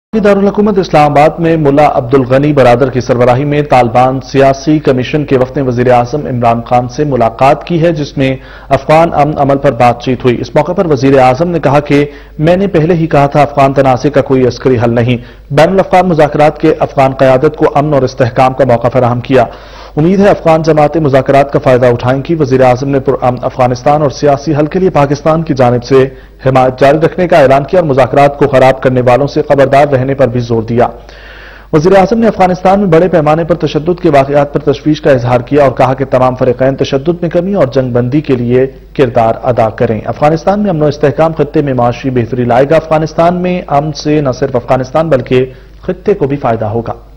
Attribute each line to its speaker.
Speaker 1: दारुल हुकूमत इस्लामाबाद में मुल्ला अब्दुल गनी बरादर की सरबराही में तालिबान सियासी कमीशन के वक्त ने वजीर आजम इमरान खान से मुलाकात की है, जिसमें अफगान अमन अमल पर बातचीत हुई। इस मौके पर वजीर आजम ने कहा कि मैंने पहले ही कहा था, अफगान तनाज़े का कोई अस्करी हल नहीं। बैनुल अफ़गान मुज़ाकरात के अफगान क़यादत को अमन और इस्तेहकाम का मौका फराहम किया। उम्मीद है अफगान जमातें मुज़ाकरात का फायदा उठाएंगी। वज़ीर आज़म ने पुरअमन अफगानिस्तान और सियासी हल के लिए पाकिस्तान की जानिब से हिमायत जारी रखने का ऐलान किया और मुज़ाकरात को खराब करने वालों से खबरदार रहने पर भी जोर दिया। वज़ीर आज़म ने अफगानिस्तान में बड़े पैमाने पर तशद्दुद के वाक़यात पर तशवीश का इजहार किया और कहा कि तमाम फ़रीक़ैन तशद्दुद में कमी और जंगबंदी के लिए किरदार अदा करें। अफगानिस्तान में अमन और इस्तेहकाम खित्ते में माशी बेहतरी लाएगा। अफगानिस्तान में अमन से न सिर्फ अफगानिस्तान बल्कि खित्ते को भी फायदा होगा।